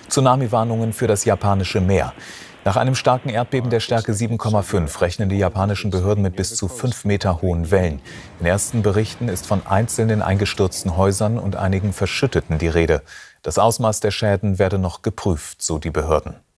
Tsunami-Warnungen für das japanische Meer. Nach einem starken Erdbeben der Stärke 7,5 rechnen die japanischen Behörden mit bis zu 5 Meter hohen Wellen. In ersten Berichten ist von einzelnen eingestürzten Häusern und einigen Verschütteten die Rede. Das Ausmaß der Schäden werde noch geprüft, so die Behörden.